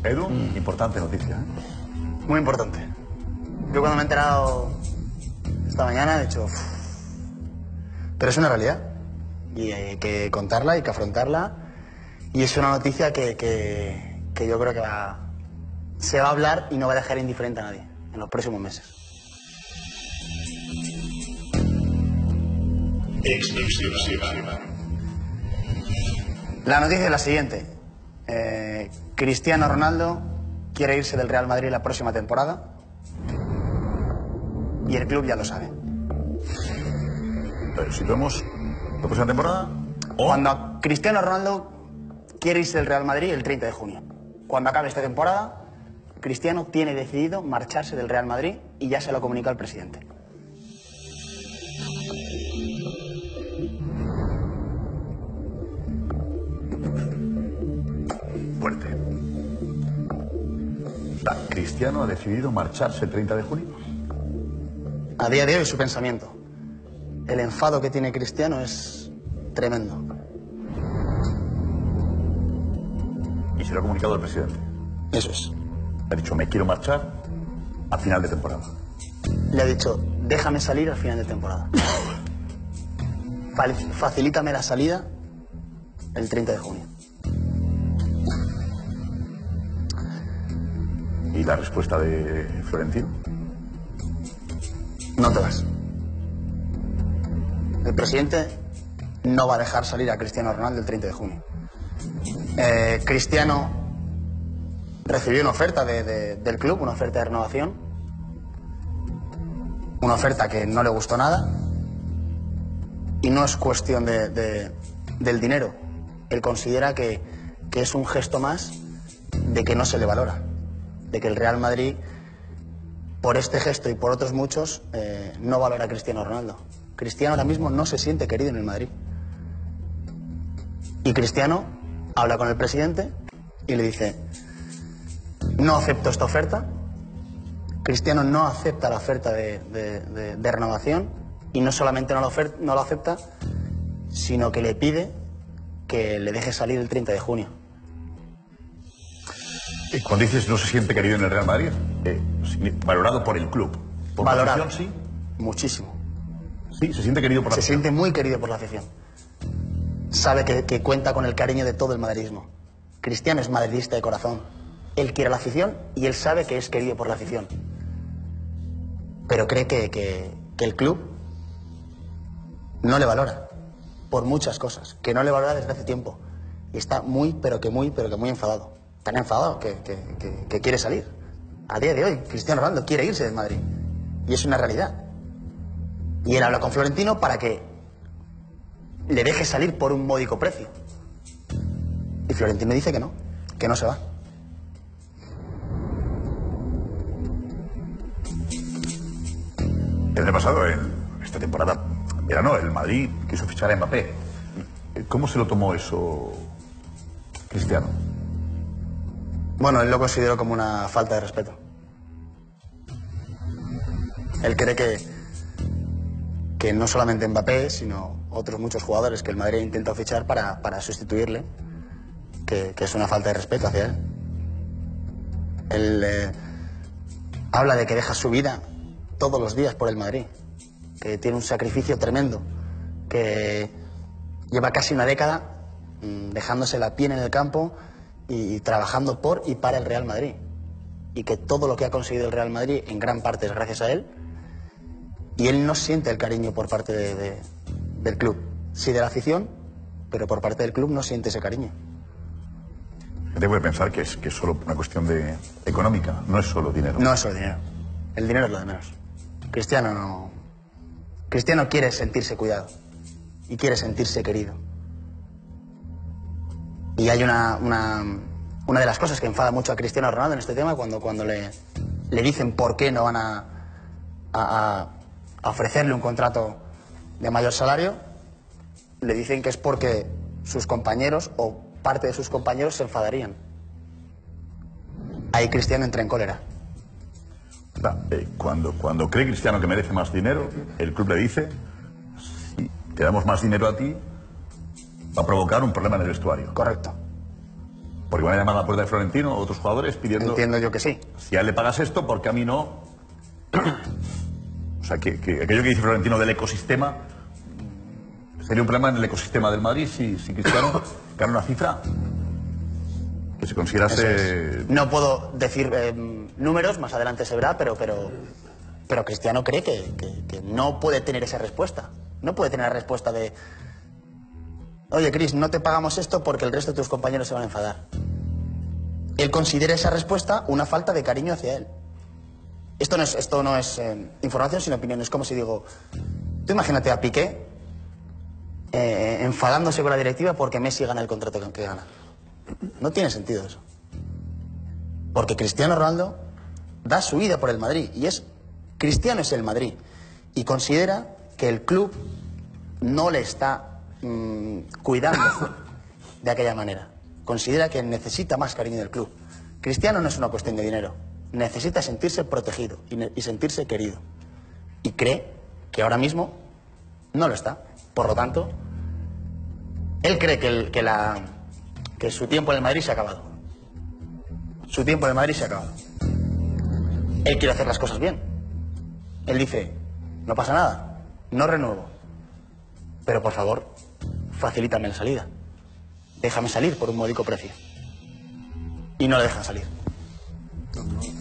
Edu, importante noticia, ¿eh? Muy importante. Yo cuando me he enterado esta mañana he dicho... Pero es una realidad. Y hay que contarla, hay que afrontarla. Y es una noticia que yo creo que se va a hablar y no va a dejar indiferente a nadie en los próximos meses. Exclusiva. La noticia es la siguiente. Cristiano Ronaldo quiere irse del Real Madrid la próxima temporada. Y el club ya lo sabe. Pero si vemos la próxima temporada... Cuando Cristiano Ronaldo quiere irse del Real Madrid el 30 de junio. Cuando acabe esta temporada, Cristiano tiene decidido marcharse del Real Madrid y ya se lo comunica al presidente. Fuerte. O sea, Cristiano ha decidido marcharse el 30 de junio. A día de hoy su pensamiento. El enfado que tiene Cristiano es tremendo. Y se lo ha comunicado al presidente. Eso es. Le ha dicho, me quiero marchar a final de temporada. Le ha dicho, déjame salir al final de temporada. Facilítame la salida el 30 de junio. ¿Y la respuesta de Florentino? No te vas. El presidente no va a dejar salir a Cristiano Ronaldo el 30 de junio. Cristiano recibió una oferta del club, una oferta de renovación. Una oferta que no le gustó nada. Y no es cuestión del dinero. Él considera que es un gesto más de que no se le valora. De que el Real Madrid, por este gesto y por otros muchos, no valora a Cristiano Ronaldo. Cristiano ahora mismo no se siente querido en el Madrid. Y Cristiano habla con el presidente y le dice, no acepto esta oferta. Cristiano no acepta la oferta de renovación y no solamente no lo acepta, sino que le pide que le deje salir el 30 de junio. Y cuando dices no se siente querido en el Real Madrid, valorado por el club. ¿Por Valorado. la afición, sí? Muchísimo. Sí, se siente querido por la Se afición. siente muy querido por la afición. Sabe que cuenta con el cariño de todo el madridismo. Cristiano es madridista de corazón. Él quiere a la afición y él sabe que es querido por la afición. Pero cree que el club no le valora por muchas cosas, que no le valora desde hace tiempo. Y está muy, pero que muy enfadado. Tan enfadado que quiere salir. A día de hoy, Cristiano Ronaldo quiere irse del Madrid. Y es una realidad. Y él habla con Florentino para que le deje salir por un módico precio. Y Florentino dice que no se va. El año pasado, esta temporada, verano, el Madrid quiso fichar a Mbappé. ¿Cómo se lo tomó eso Cristiano? Bueno, él lo consideró como una falta de respeto. Él cree que no solamente Mbappé, sino otros muchos jugadores que el Madrid intenta fichar para sustituirle, que es una falta de respeto hacia él. Él habla de que deja su vida todos los días por el Madrid, que tiene un sacrificio tremendo, que lleva casi una década dejándose la piel en el campo y trabajando por y para el Real Madrid, y que todo lo que ha conseguido el Real Madrid en gran parte es gracias a él, y él no siente el cariño por parte del club, sí de la afición, pero por parte del club no siente ese cariño. Gente puede pensar que es solo una cuestión económica, no es solo dinero. No es solo dinero, el dinero es lo de menos. Cristiano no. Cristiano quiere sentirse cuidado y quiere sentirse querido. Y hay una de las cosas que enfada mucho a Cristiano Ronaldo en este tema, cuando le dicen por qué no van a ofrecerle un contrato de mayor salario, le dicen que es porque sus compañeros o parte de sus compañeros se enfadarían. Ahí Cristiano entra en cólera. Cuando cree Cristiano que merece más dinero, el club le dice, si te damos más dinero a ti, va a provocar un problema en el vestuario. Correcto. Porque van a llamar a la puerta de Florentino otros jugadores pidiendo... Entiendo yo que sí. Si a él le pagas esto, ¿por qué a mí no? O sea, que aquello que dice Florentino del ecosistema, sería un problema en el ecosistema del Madrid si Cristiano gana una cifra que se considerase... No puedo decir números, más adelante se verá, pero Cristiano cree que no puede tener esa respuesta. No puede tener la respuesta de... Oye, Cris, no te pagamos esto porque el resto de tus compañeros se van a enfadar. Él considera esa respuesta una falta de cariño hacia él. Esto no es información, sino opinión. Es como si digo... Tú imagínate a Piqué enfadándose con la directiva porque Messi gana el contrato que gana. No tiene sentido eso. Porque Cristiano Ronaldo da su vida por el Madrid. Y Cristiano es el Madrid. Y considera que el club no le está cuidando de aquella manera. Considera que necesita más cariño del club. Cristiano no es una cuestión de dinero. Necesita sentirse protegido y sentirse querido. Y cree que ahora mismo no lo está. Por lo tanto, él cree que su tiempo en el Madrid se ha acabado. Su tiempo en el Madrid se ha acabado. Él quiere hacer las cosas bien. Él dice, no pasa nada, no renuevo. Pero por favor, facilítame la salida. Déjame salir por un módico precio. Y no le dejan salir.